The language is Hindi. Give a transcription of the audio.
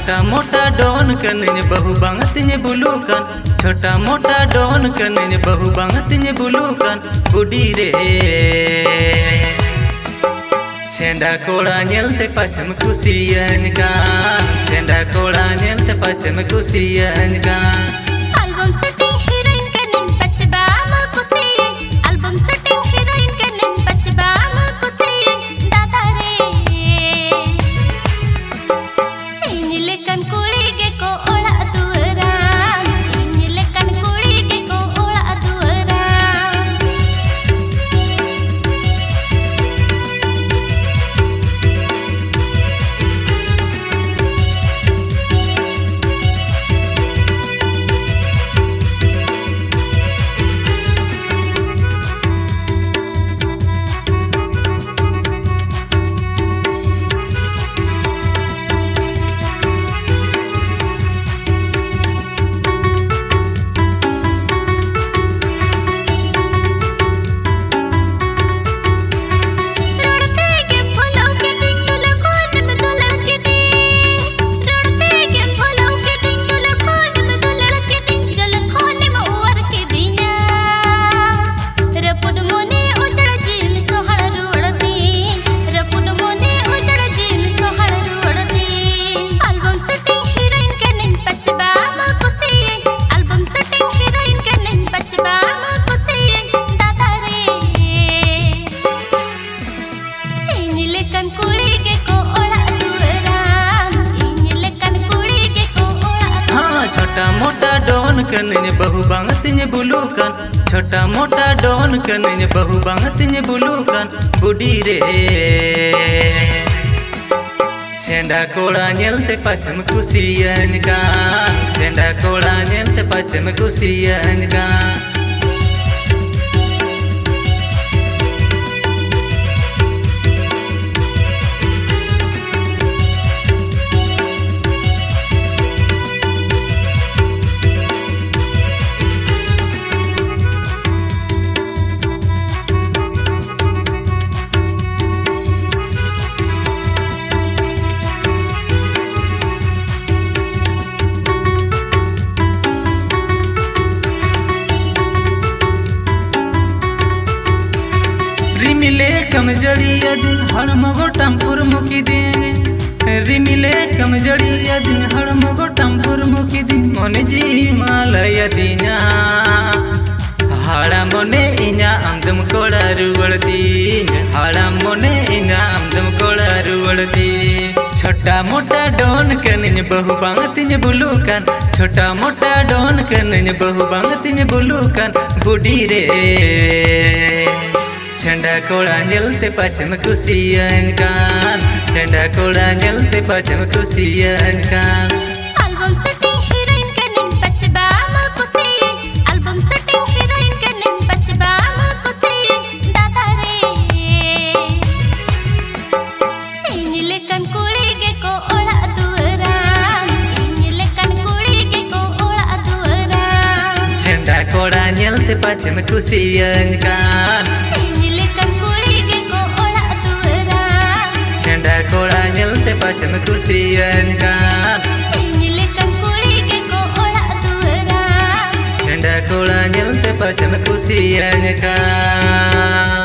छोटा मोटा डॉन कन बहु बांगतिन बुलुकन छोटा मोटा डॉन कन बहु बांगतिन बुलुकन बुडी रे सेंडा कोड़ा नेलते पछम कुसियन का सेंडा कोड़ा नेलते पछम कुसियन का एल्बम सेटिंग हीरोइन कनिन पछबा म कुसियन एल्बम सेटिंग हीरोइन कनिन पछबा म कुसियन दादा रे इनिले कन कुड़ी के को ओड़ा दुरा इनिले कन कुड़ी के को ओड़ा दुरा छोटा मोटा डॉन कन बहु बांगतिन बुलुकन छोटा मोटा डॉन कन बहु बांगतिन बुलुकन बुडी रे सेंडा कोड़ा नेलते पछम कुसियन का सेंडा कोड़ा नेलते पछम कुसियन का रिमिले कमजड़िया दिन हड़म गोटमपुर मुकी दिन रिमिले कमजड़िया दिन हड़म गोटमपुर मुकी दिन मोने जी मालया दिना हाड़ा मोने इना आमदम कोड़ा रुवड़ दिन हाड़ा मोने इना आमदम कोड़ा रुवड़ दिन छोटा मोटा डॉन कन बहु बांगतिन बुलुकन छोटा मोटा डॉन कन बहु बांगतिन बुलुकन बुडी रे सेंडा कोड़ा नेलते पछम कुसियन कान सेंडा कोड़ा नेलते पछम कुसियन कान एल्बम सेटिंग हीरोइन कनिन पछबा म कुसियन एल्बम सेटिंग हीरोइन कनिन पछबा म कुसियन दादा रे इनिले कन कुड़ी के को ओड़ा दुरा इनिले कन कुड़ी के को ओड़ा दुरा सेंडा कोड़ा नेलते पछम कुसियन कान सेंडा कोड़ा नेलते पछम कुसियन कान सेंडा कोड़ा नेलते पछम कुसियन कान।